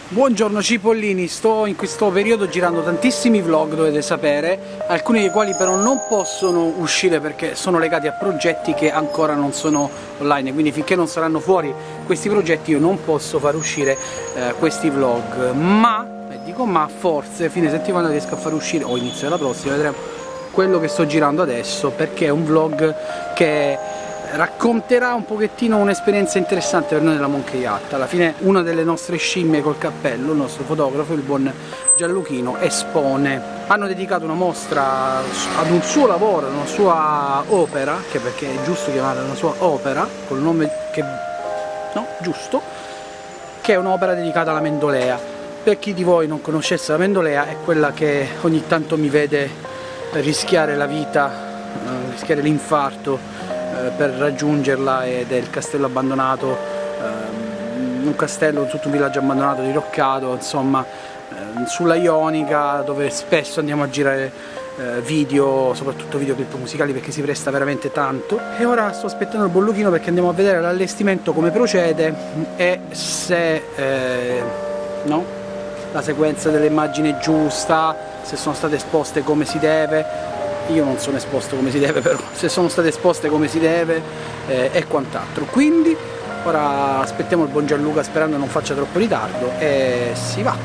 Buongiorno cipollini, sto in questo periodo girando tantissimi vlog, dovete sapere, alcuni dei quali però non possono uscire perché sono legati a progetti che ancora non sono online, quindi finché non saranno fuori questi progetti io non posso far uscire questi vlog, ma forse fine settimana riesco a far uscire, o inizio della prossima, vedremo, quello che sto girando adesso, perché è un vlog che racconterà un pochettino un'esperienza interessante per noi della Monkey Yacht. Alla fine una delle nostre scimmie col cappello, il nostro fotografo, il buon Gianluchino, espone. Hanno dedicato una mostra ad un suo lavoro, una sua opera, che perché è giusto chiamarla una sua opera, col nome che... no, giusto, che è un'opera dedicata alla Mendolea. Per chi di voi non conoscesse la Mendolea, è quella che ogni tanto mi vede rischiare la vita, rischiare l'infarto per raggiungerla, ed è il castello abbandonato, un castello, tutto un villaggio abbandonato, diroccato, insomma, sulla Ionica, dove spesso andiamo a girare video, soprattutto videoclip musicali, perché si presta veramente tanto. E ora sto aspettando il bolluchino perché andiamo a vedere l'allestimento come procede e se no, la sequenza delle immagini è giusta, se sono state esposte come si deve. Io non sono esposto come si deve, però se sono state esposte come si deve e quant'altro. Quindi ora aspettiamo il buon Gianluca sperando non faccia troppo ritardo e si va.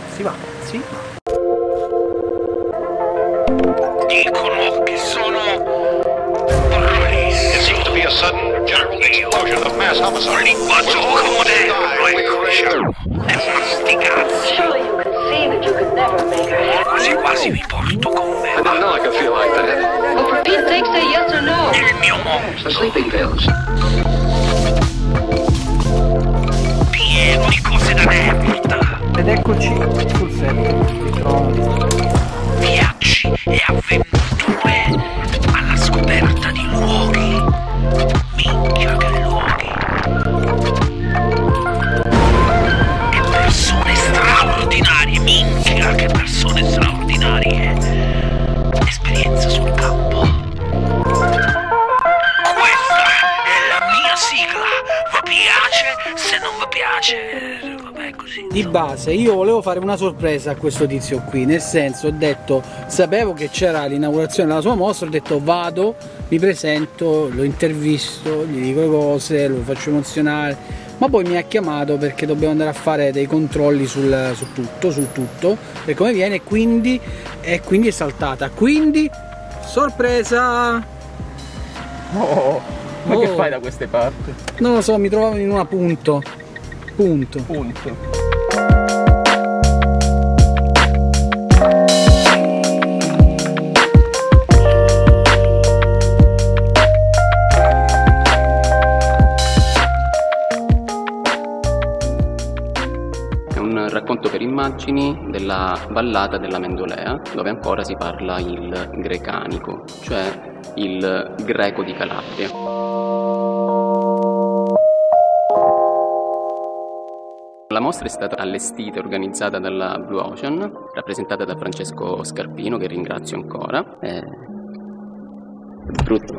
Dicono che sono bravissimo. It seems to be a sudden general explosion of mass homicide. Linguaggio moderno, ecco, diciamo. È una sticazzi. Quasi vi porto con me. I don't know, I can feel like that. Well, for Pete's sake, say yes or no. Il mio mondo. The sleeping pills. Pieno di cose da merda. Ed eccoci sul set. Viaggi e avventure alla scoperta di luoghi. Minchia che luoghi. E persone straordinarie. Minchia che persone straordinarie. Esperienza sul campo. Questa è la mia sigla. Vi piace? Se non vi piace, vabbè, così. Di base io volevo fare una sorpresa a questo tizio qui, nel senso, ho detto, sapevo che c'era l'inaugurazione della sua mostra, ho detto vado, mi presento, lo intervisto, gli dico le cose, lo faccio emozionare, ma poi mi ha chiamato perché dobbiamo andare a fare dei controlli sul tutto, per come viene, e quindi è saltata, quindi sorpresa! Ma che fai da queste parti? Non lo so, mi trovavo in una punto. È un racconto per immagini della vallata della Mendolea, dove ancora si parla il grecanico, cioè il greco di Calabria. La mostra è stata allestita e organizzata dalla Blue Ocean, rappresentata da Francesco Scarpino, che ringrazio ancora. Brutto.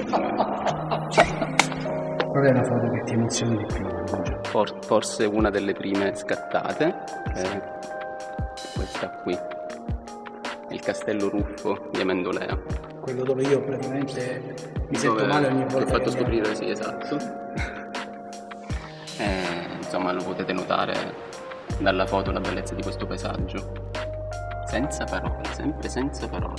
Qual è la foto che ti emoziona di più? Forse una delle prime scattate, questa qui, il castello Ruffo di Mendolea. Quello dove io praticamente mi sento male ogni volta. L'ho fatto che scoprire, sì, esatto. Insomma, lo potete notare dalla foto la bellezza di questo paesaggio. Senza parole, sempre senza parole.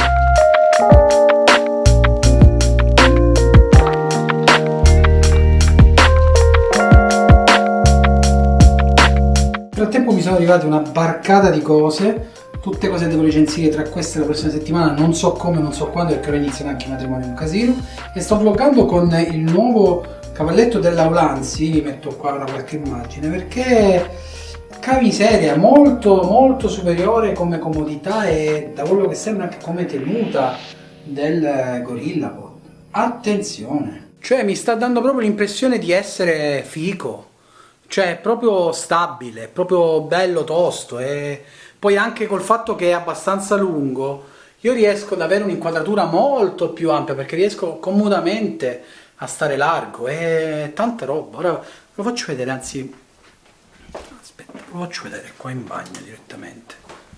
Nel frattempo mi sono arrivate una barcata di cose, tutte cose devo recensire tra questa e la prossima settimana, non so come, non so quando, perché ora iniziano anche i matrimoni, un casino, e sto vloggando con il nuovo cavalletto dell'Aulanzi, vi metto qua una qualche immagine, perché camiseria molto superiore come comodità e da quello che sembra anche come tenuta del Gorillapod. Attenzione! Cioè mi sta dando proprio l'impressione di essere fico, cioè è proprio stabile, è proprio bello tosto, e poi anche col fatto che è abbastanza lungo io riesco ad avere un'inquadratura molto più ampia, perché riesco comodamente a stare largo, e tanta roba. Ora lo faccio vedere, anzi Aspetta, lo faccio vedere qua in bagno direttamente.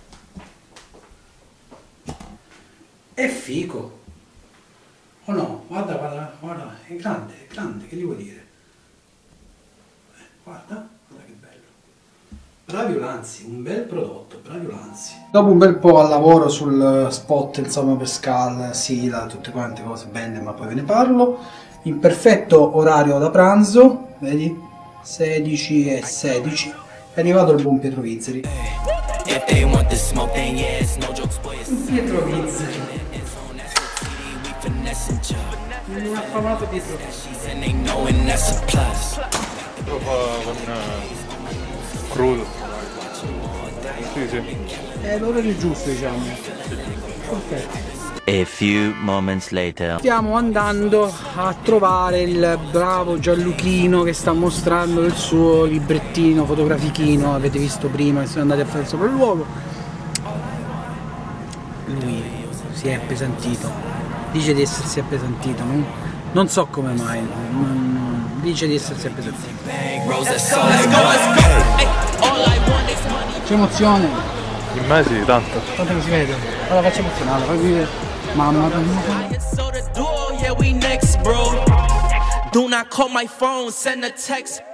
È fico! Oh no, guarda, guarda, guarda, è grande, che gli vuoi dire? Guarda, guarda che bello. Bravi Ulanzi, un bel prodotto, bravi Ulanzi. Dopo un bel po' al lavoro sul spot, insomma, per Scal, Sila, tutte quante cose belle, ma poi ve ne parlo. In perfetto orario da pranzo, vedi? 16:16. È arrivato il buon Pietro Vizzeri. Pietro Vizzeri. Un affamato Pietro Vizzeri. Lo fa con crudo. Sì, sì. È l'orario giusto, diciamo. Perfetto. A few moments later. Stiamo andando a trovare il bravo Gianluchino che sta mostrando il suo librettino fotografichino, avete visto prima che siamo andati a fare il sopralluogo. Lui si è appesantito, dice di essersi appesantito, non so come mai, dice di essersi appesantito. C'è emozione. In me sì, tanto. Tanto che si vede. Allora faccio emozionare, fai vedere. Mamma Do not call my phone, send a text.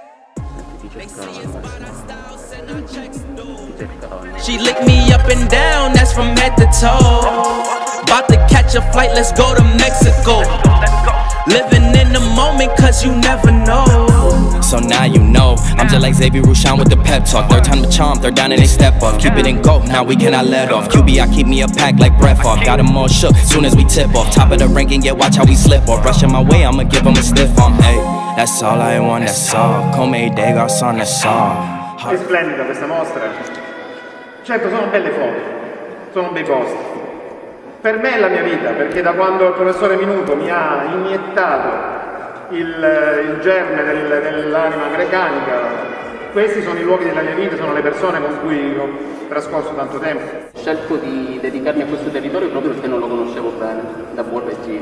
She licked me up and down, that's from head to toe. About to catch a flight, let's go to Mexico. Living in the moment, cause you never know. So now you know, I'm just like Xavier Rushan with the pep talk. Third time the charm, third down and they step up. Keep it in go, now we cannot let off. QB, I keep me a pack like Brett Favre. Got them all shook, soon as we tip off. Top of the ranking, yeah, watch how we slip off. Rushing my way, I'ma give them a stiff arm. Hey, that's all I want, that's all. Come day, garçon, that's all. È splendida questa mostra. Certo, sono belle foto, sono bei posti. Per me è la mia vita, perché da quando il professore Minuto mi ha iniettato il germe dell'anima grecanica, questi sono i luoghi della mia vita, sono le persone con cui ho trascorso tanto tempo. Ho scelto di dedicarmi a questo territorio proprio perché non lo conoscevo bene, da buon reggino.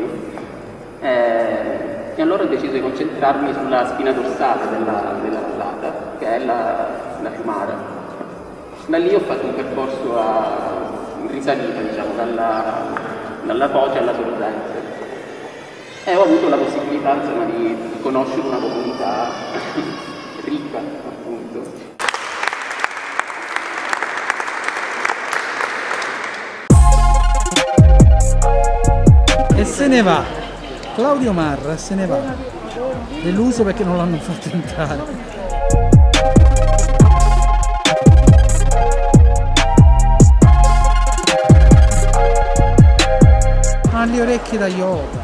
E allora ho deciso di concentrarmi sulla spina dorsale della vallata, che è la Fiumara. Da lì ho fatto un percorso in risalita, diciamo, dalla Foce alla Sorrense. E ho avuto la possibilità, insomma, di conoscere una comunità ricca, appunto. E se ne va, Claudio Marra se ne va, deluso perché non l'hanno fatto entrare. Ha le orecchie da yoga.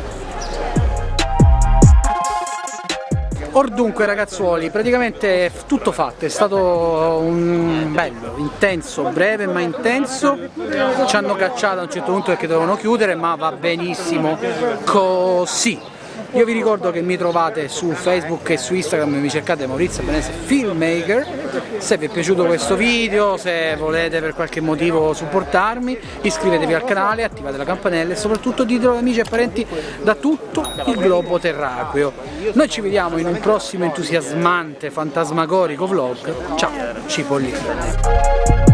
Or dunque ragazzuoli, praticamente è tutto fatto, è stato un bello, intenso, breve ma intenso. Ci hanno cacciato a un certo punto perché dovevano chiudere, ma va benissimo così. Io vi ricordo che mi trovate su Facebook e su Instagram, mi cercate Maurizio Benese Filmmaker. Se vi è piaciuto questo video, se volete per qualche motivo supportarmi, iscrivetevi al canale, attivate la campanella e soprattutto ditelo ad amici e parenti da tutto il globo terracqueo. Noi ci vediamo in un prossimo entusiasmante, fantasmagorico vlog. Ciao, cipollini!